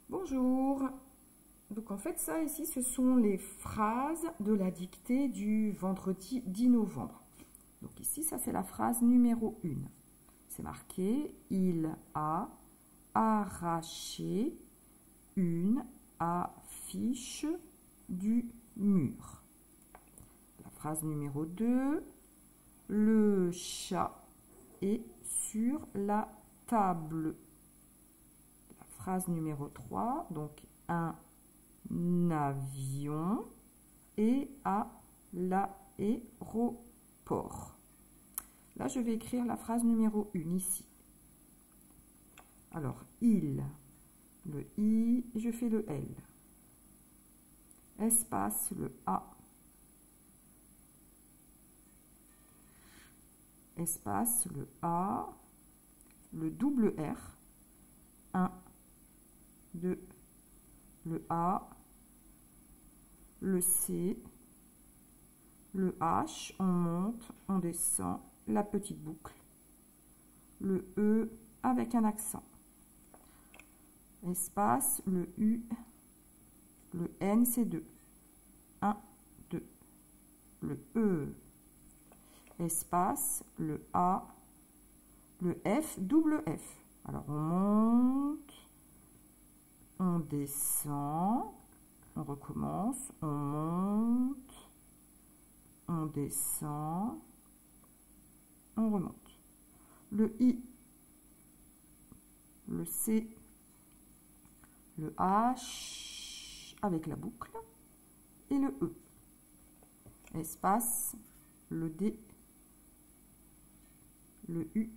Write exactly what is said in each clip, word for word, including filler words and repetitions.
Bonjour. Donc en fait ça ici ce sont les phrases de la dictée du vendredi dix novembre. Donc ici ça c'est la phrase numéro un. C'est marqué « Il a arraché une affiche du mur ». La phrase numéro deux, « Le chat est sur la table ». La phrase numéro trois, donc un avion est à l'aéroport. Là, je vais écrire la phrase numéro un ici. Alors, il, le I, je fais le L. Espace, le A. Espace, le A. Le double R. un, deux, le A. Le C. Le H, on monte, on descend. La petite boucle. Le E avec un accent. Espace, le U, le N, c'est deux. un, deux. Le E. Espace, le A, le F, double F. Alors, on monte, on descend, on recommence, on monte, on descend, on remonte. Le I, le C, le H avec la boucle et le E. Espace, le D, le U,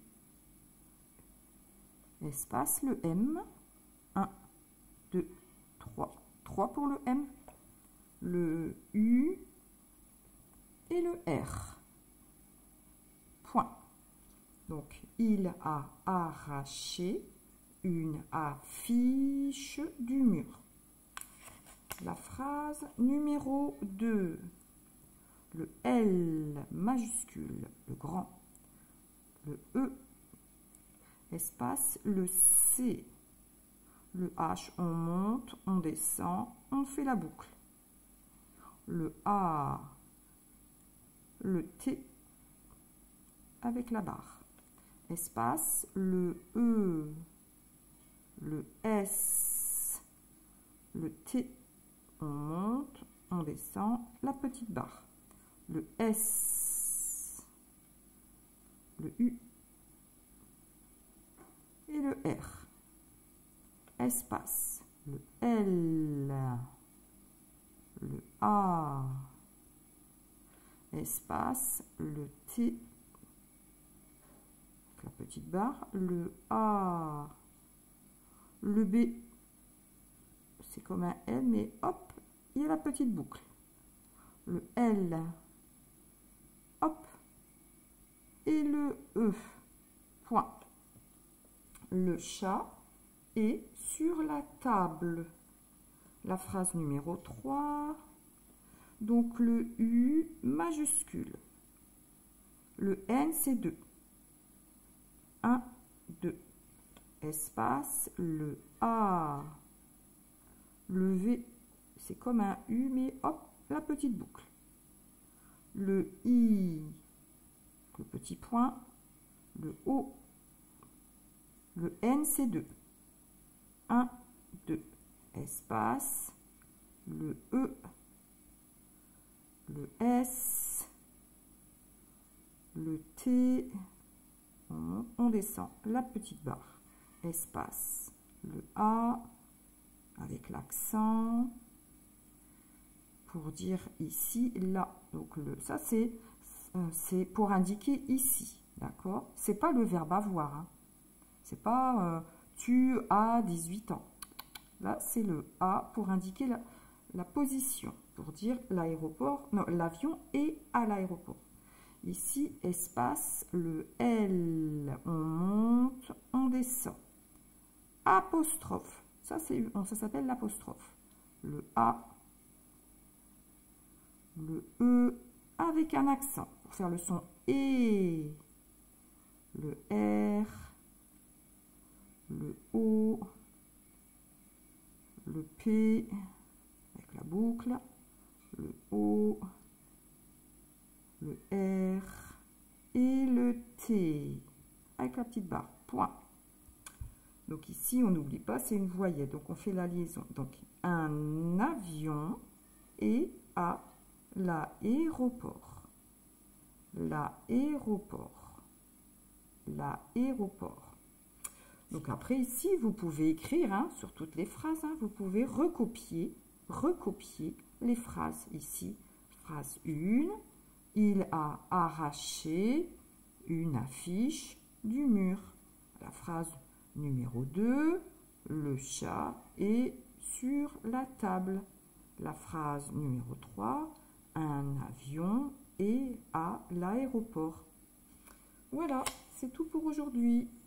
espace, le M, un, deux, trois, trois pour le M, le U et le R. Point. Donc, il a arraché une affiche du mur. La phrase numéro deux. Le L majuscule, le grand. Le E, espace, le C. Le H, on monte, on descend, on fait la boucle. Le A, le T, avec la barre. Espace, le E, le S, le T, on monte, on descend, la petite barre. Le S, le U et le R. Espace, le L, le A, espace, le T, la petite barre, le A, le B, c'est comme un L, mais hop, il y a la petite boucle. Le L, hop, et le E. Point. Le chat est sur la table. La phrase numéro trois. Donc le U majuscule. Le N, c'est deux. un, deux. Espace, le A. Le V, c'est comme un U, mais hop, la petite boucle. Le I, le petit point. Le O. Le N, c'est deux. un, deux. Espace. Le E. Le S. Le T. On monte, on descend. La petite barre. Espace. Le A. Avec l'accent. Pour dire ici, là. Donc, le, ça, c'est c'est pour indiquer ici. D'accord? C'est pas le verbe avoir. Hein. C'est pas euh, tu as dix-huit ans. Là, c'est le A pour indiquer la, la position. Pour dire l'aéroport, non, l'avion est à l'aéroport. Ici, espace, le L. On monte, on descend. Apostrophe. Ça, c'est, ça s'appelle l'apostrophe. Le A. Le E avec un accent. Pour faire le son E. Le R. Le O, le P avec la boucle, le O, le R et le T avec la petite barre, point. Donc ici, on n'oublie pas, c'est une voyelle, donc on fait la liaison. Donc un avion est à l'aéroport, l'aéroport, l'aéroport. Donc après ici, vous pouvez écrire hein, sur toutes les phrases, hein, vous pouvez recopier, recopier les phrases ici. Phrase un, il a arraché une affiche du mur. La phrase numéro deux, le chat est sur la table. La phrase numéro trois, un avion est à l'aéroport. Voilà, c'est tout pour aujourd'hui.